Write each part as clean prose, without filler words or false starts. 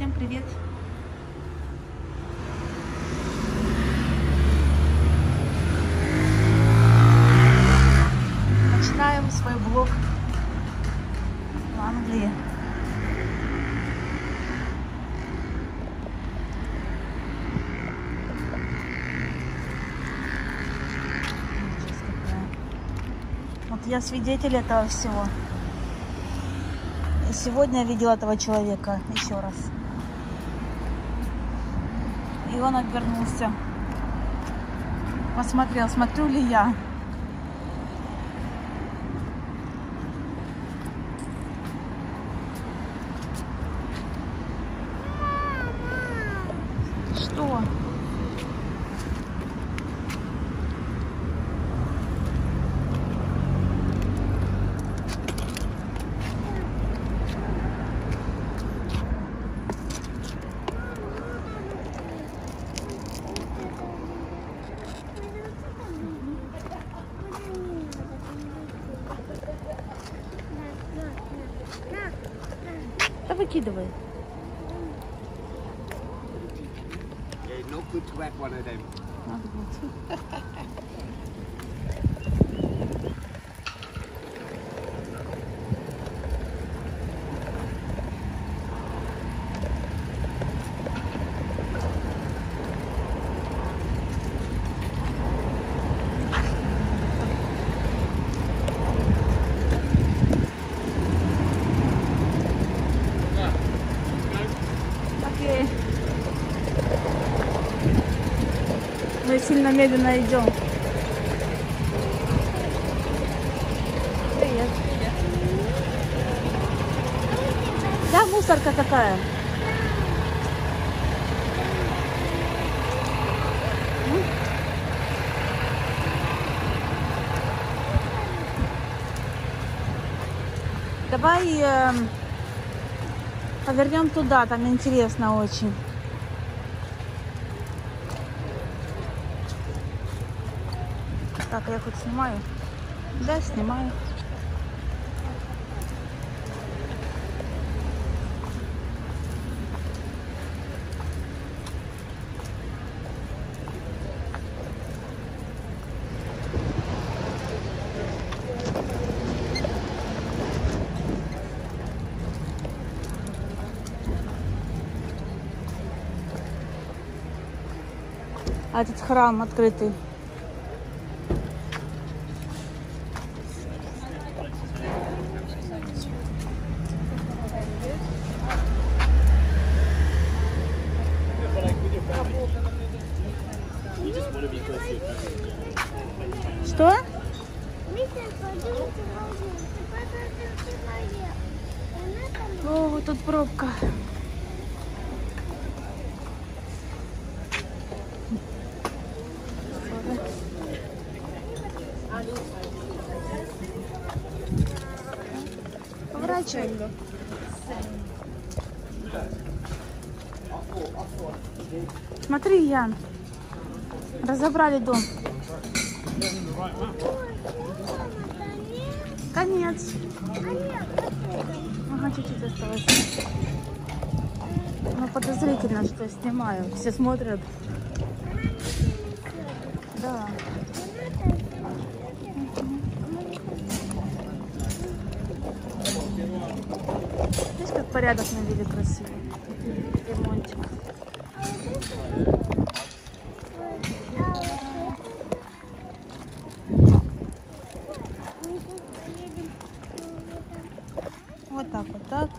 Всем привет! Начинаем свой блог в Англии. Вот я свидетель этого всего. И сегодня я видела этого человека еще раз. И он обернулся. Посмотрел, смотрю ли я. Что? Да выкидывай. Not good to have one of them. Надо будет. Окей. Мы сильно медленно идем. Привет. Да, мусорка такая. Давай повернем туда, там интересно очень. Так, я хоть снимаю? Да, снимаю. А этот храм открытый. Что? О, вот тут пробка. Поворачивай. Смотри, Ян. Разобрали дом. Конец. Ага, чуть-чуть осталось. Ну, подозрительно, что я снимаю. Все смотрят. Да. Видишь, как порядок навели красивый. Ремонтик. Вот так, вот так.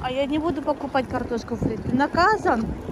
я не буду покупать картошку фри. Ты наказан.